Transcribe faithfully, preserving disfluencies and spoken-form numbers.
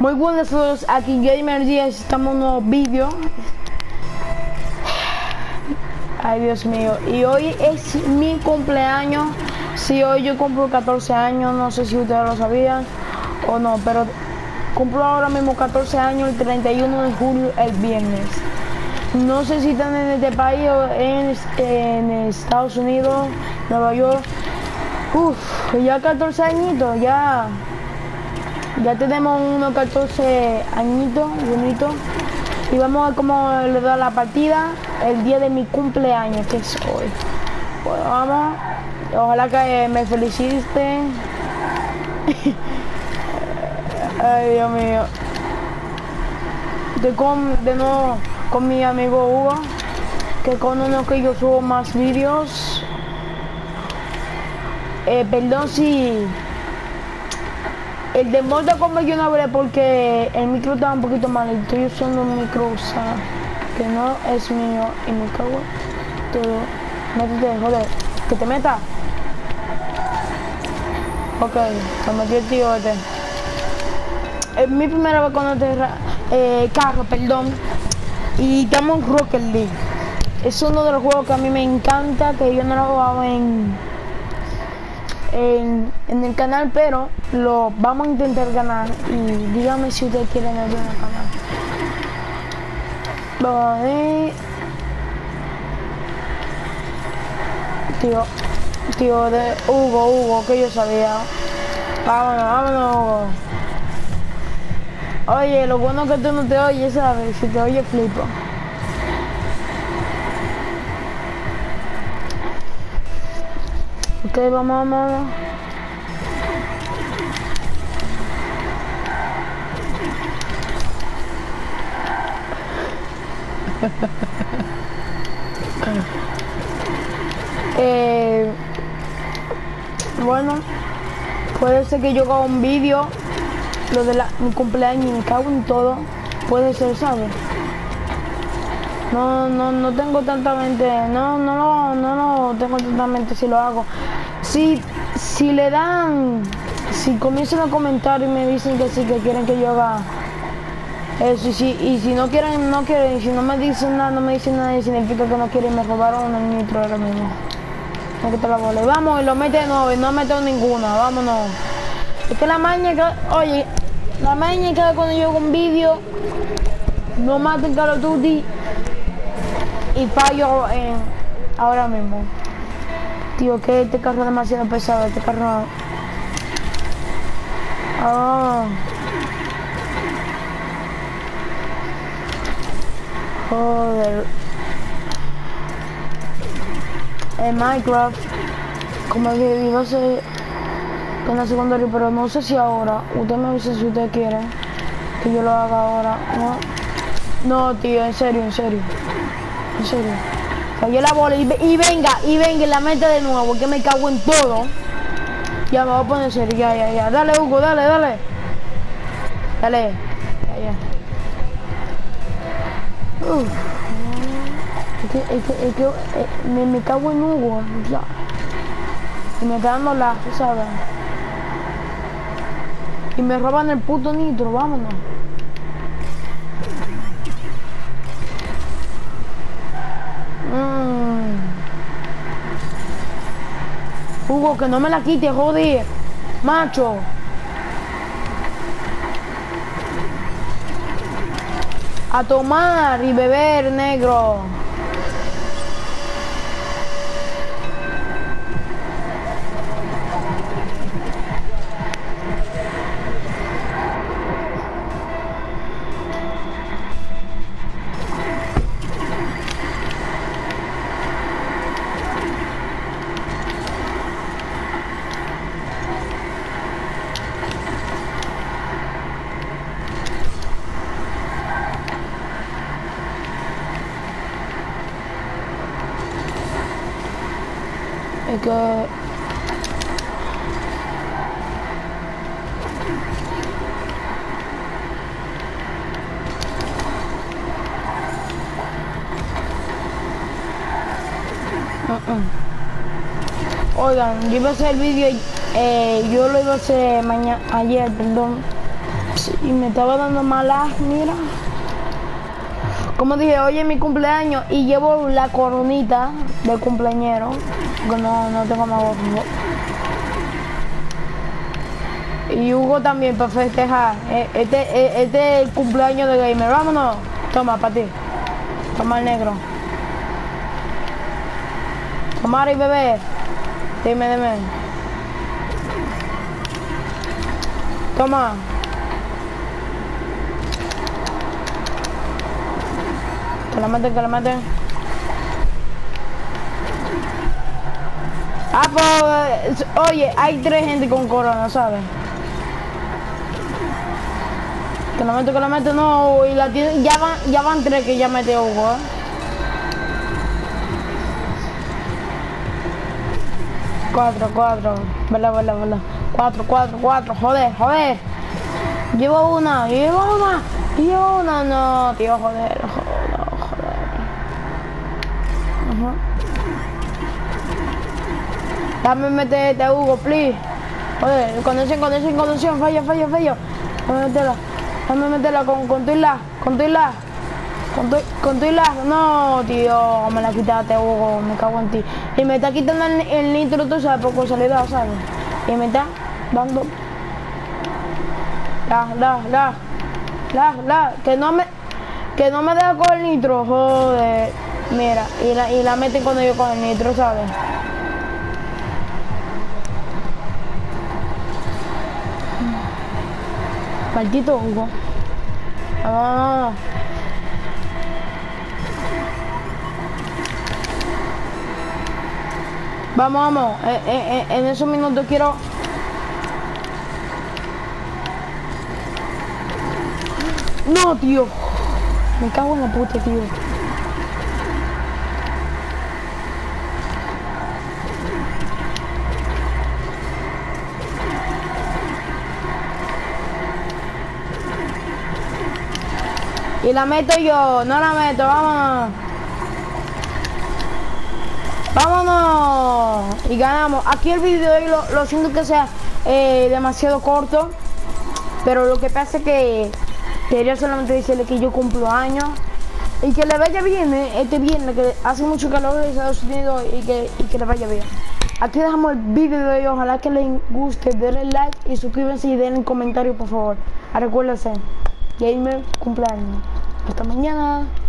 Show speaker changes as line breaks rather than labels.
Muy buenas a todos, aquí Gamer Díaz, estamos en un nuevo vídeo. Ay, Dios mío, y hoy es mi cumpleaños. Sí, hoy yo cumplo catorce años, no sé si ustedes lo sabían o no, pero cumplo ahora mismo catorce años el treinta y uno de julio, el viernes. No sé si están en este país o en, en Estados Unidos, Nueva York. Uf, ya catorce añitos, ya ya tenemos unos catorce añitos, bonitos. Y vamos a ver cómo le da la partida el día de mi cumpleaños, que es hoy. Bueno, vamos, ojalá que me feliciten. Ay, Dios mío. Estoy con, de nuevo con mi amigo Hugo, que con uno que yo subo más vídeos. Eh, perdón si el de Mortal Kombat yo no hablé porque el micro estaba un poquito mal. Estoy usando un micro usado que no es mío y me cago todo. Métete, joder, que te meta. Ok, me metió el tío este. Es mi primera vez con este eh, carro, perdón. Y estamos en Rocket League. Es uno de los juegos que a mí me encanta, que yo no lo jugaba en En, en el canal, pero lo vamos a intentar ganar. Y díganme si ustedes quieren ver en el canal. Vale. Tío, tío de Hugo, Hugo, que yo sabía. Vámonos, vámonos, Hugo. Oye, lo bueno que tú no te oyes, ¿sabes? Si te oyes, flipo. Ok, vamos, vamos, vamos. eh, bueno, puede ser que yo haga un vídeo, lo de la, mi cumpleaños, y me cago en todo. Puede ser, ¿sabes? No, no, no tengo tanta mente, no, no, no, no, no tengo tanta mente si lo hago. Si, si le dan, si comienzan a comentar y me dicen que sí, que quieren que yo haga eso, y si, y si no quieren, no quieren, y si no me dicen nada, no me dicen nada, y significa que no quieren, me robaron el nitro ahora mismo. No que te la vole. Vamos, y lo mete de nuevo, y no meto ninguna, vámonos. Es que la maña que, oye, la maña que cuando yo hago un vídeo, no maten Call of Duty y fallo en ahora mismo. Tío, que este carro es demasiado pesado, este carro. Ah. Joder. En Minecraft, como que iba a ser en la secundaria, pero no sé si ahora. Usted me avisa si usted quiere que yo lo haga ahora. No, no, tío, en serio, en serio. En serio. Fallé la bola y, y venga, y venga, y la meta de nuevo, que me cago en todo. Ya me voy a poner serio, ya, ya, ya. Dale, Hugo, dale, dale. Dale. Ya, ya. Uf. Es que, es que, es que eh, me, me cago en Hugo, ya. Y me está dando la, ¿sabes? Y me roban el puto nitro, vámonos. Hugo, que no me la quite, joder, macho. A tomar y beber, negro. Es que uh -uh. Oigan, yo iba a hacer el vídeo, eh, yo lo iba a hacer mañana, ayer, perdón, Y me estaba dando malas, mira. Como dije, hoy es mi cumpleaños y llevo la coronita del cumpleañero. Porque no, no tengo más voz. Y Hugo también para festejar. Este, este es el cumpleaños de Gamer. Vámonos. Toma, para ti. Toma el negro. Tomar y bebé. Dime, dime. Toma. Que la maten, que la maten. Ah, pues, oye, hay tres gente con corona, ¿sabes? Que la meto, que la meto, no, y la tiene, ya van, ya van tres que ya mete Hugo, ¿eh? Cuatro, cuatro, verdad, verdad, verdad. Cuatro, cuatro, cuatro, joder, joder. Llevo una, llevo una, llevo una, no, tío, joder, joder, joder. Ajá. Dame meter este Hugo, please. Joder, condición, condición, condición, falla, falla, falla. Dame meterla, dame meterla con, con tu isla, con tu isla. Con tu, con tu isla, no, tío, me la quitaste, Hugo, me cago en ti. Y me está quitando el, el nitro, tú sabes, por casualidad, ¿sabes? Y me está dando... La, la, la, la, la, que no me... Que no me deja con el nitro, joder. Mira, y la, y la meten cuando yo con el nitro, ¿sabes? Maldito Hugo. No, no, no. Vamos, vamos. Eh, eh, eh, en esos minutos quiero... No, tío. Me cago en la puta, tío. Y la meto yo, no la meto, vámonos. Vámonos. Y ganamos. Aquí el video de hoy lo, lo siento que sea eh, demasiado corto. Pero lo que pasa es que quería solamente decirle que yo cumplo años. Y que le vaya bien eh, este viernes, que hace mucho calor en Estados Unidos y que, y que le vaya bien. Aquí dejamos el video de hoy. Ojalá que les guste. Denle like y suscríbanse y den un comentario, por favor. Recuérdense. Gamer cumpleaños. Hasta mañana.